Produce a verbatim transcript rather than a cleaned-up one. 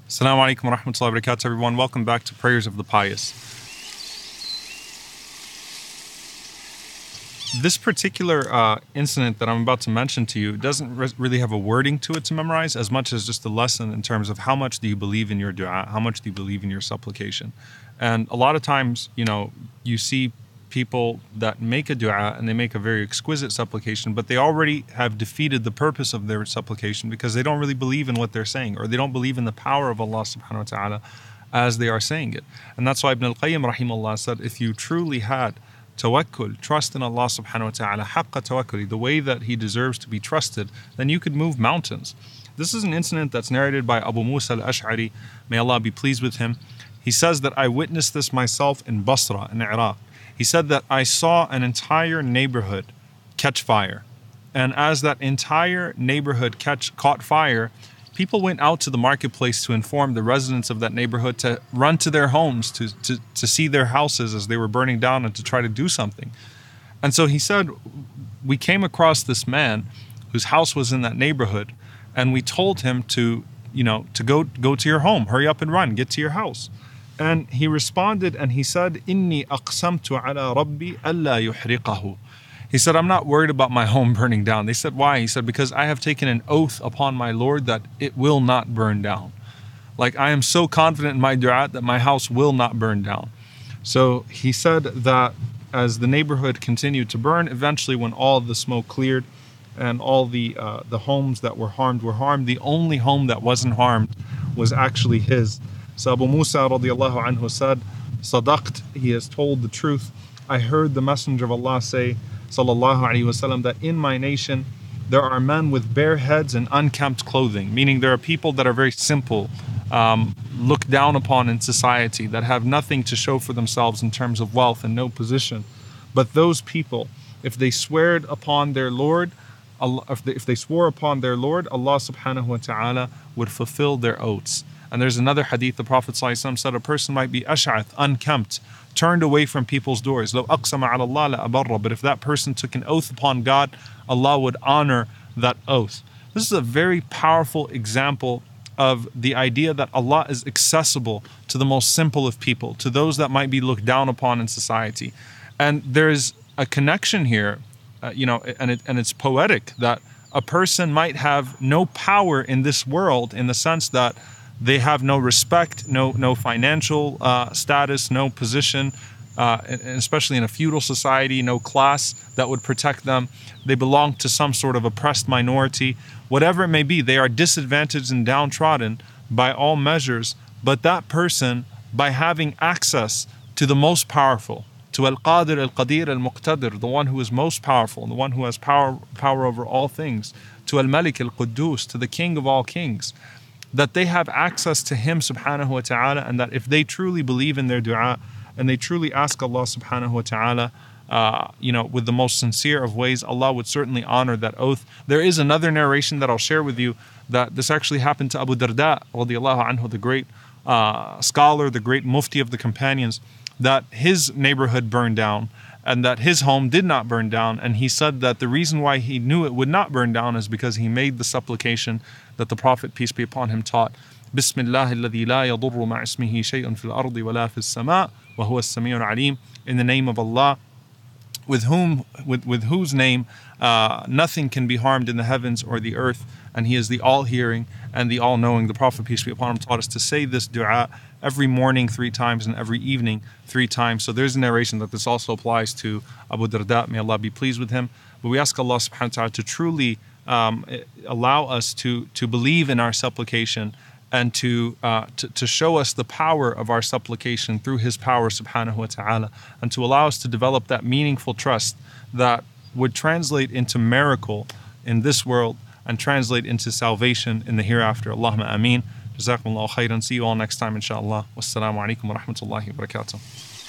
Assalamu alaikum wa rahmatullahi wa barakatuh, everyone. Welcome back to Prayers of the Pious. This particular uh, incident that I'm about to mention to you doesn't re- really have a wording to it to memorize as much as just a lesson in terms of how much do you believe in your dua, how much do you believe in your supplication. And a lot of times, you know, you see people that make a dua and they make a very exquisite supplication, but they already have defeated the purpose of their supplication because they don't really believe in what they're saying, or they don't believe in the power of Allah subhanahu wa ta'ala as they are saying it. And that's why Ibn al-Qayyim rahimahullah said, if you truly had tawakkul, trust in Allah subhanahu wa ta'ala, haqqa tawakkuli, the way that He deserves to be trusted, then you could move mountains. This is an incident that's narrated by Abu Musa al-Ash'ari, may Allah be pleased with him. He says that I witnessed this myself in Basra, in Iraq. He said that I saw an entire neighborhood catch fire. And as that entire neighborhood catch, caught fire, people went out to the marketplace to inform the residents of that neighborhood to run to their homes, to, to, to see their houses as they were burning down and to try to do something. And so he said, we came across this man whose house was in that neighborhood, and we told him to, you know, to go, go to your home, hurry up and run, get to your house. And he responded and he said, Inni aqsamtu ala rabbi alla yuhriqahu. He said, I'm not worried about my home burning down. They said, why? He said, because I have taken an oath upon my Lord that it will not burn down. Like, I am so confident in my dua that my house will not burn down. So he said that as the neighborhood continued to burn, eventually when all of the smoke cleared and all the uh, the homes that were harmed were harmed, the only home that wasn't harmed was actually his. So Abu Musa radiallahu anhu said, Sadaqt, he has told the truth. I heard the Messenger of Allah say, sallallahu alaihi wasallam, that in my nation there are men with bare heads and unkempt clothing, meaning there are people that are very simple, um, looked down upon in society, that have nothing to show for themselves in terms of wealth and no position. But those people, if they swear upon their Lord, Allah, if, they, if they swore upon their Lord, Allah subhanahu wa ta'ala would fulfill their oaths. And there's another hadith, the Prophet ﷺ said a person might be ash'ath, unkempt, turned away from people's doors. لو أقسم على الله لأبره. But if that person took an oath upon God, Allah would honor that oath. This is a very powerful example of the idea that Allah is accessible to the most simple of people, to those that might be looked down upon in society. And there's a connection here, uh, you know, and it, and it's poetic that a person might have no power in this world in the sense that they have no respect, no no financial uh, status, no position, uh, especially in a feudal society, no class that would protect them. They belong to some sort of oppressed minority. Whatever it may be, they are disadvantaged and downtrodden by all measures. But that person, by having access to the most powerful, to Al-Qadir, Al-Qadir, Al-Muqtadir, the one who is most powerful, the one who has power, power over all things, to Al-Malik, Al-Quddus, to the King of all kings, that they have access to Him subhanahu wa ta'ala, and that if they truly believe in their dua and they truly ask Allah subhanahu wa ta'ala, uh, you know, with the most sincere of ways, Allah would certainly honor that oath. There is another narration that I'll share with you that this actually happened to Abu Darda radiallahu anhu, the great uh, scholar, the great mufti of the companions, that his neighborhood burned down and that his home did not burn down. And he said that the reason why he knew it would not burn down is because he made the supplication that the Prophet, peace be upon him, taught. Bismillah alladhi la yadurru ma ismihi shay'un fil ardi wa la fis sama' wa huwa as-sami'ul alim. In the name of Allah, with whom, with, with whose name uh, nothing can be harmed in the heavens or the earth, and He is the all-hearing and the all-knowing. The Prophet, peace be upon him, taught us to say this dua every morning three times and every evening three times. So there's a narration that this also applies to Abu Darda, may Allah be pleased with him. But we ask Allah subhanahu wa ta'ala to truly um, allow us to, to believe in our supplication and to, uh, to to show us the power of our supplication through His power subhanahu wa ta'ala, and to allow us to develop that meaningful trust that would translate into miracle in this world and translate into salvation in the hereafter. Allahumma ameen. Jazakumullahu khairan. See you all next time, inshallah. Wassalamu alaikum wa rahmatullahi wa barakatuh.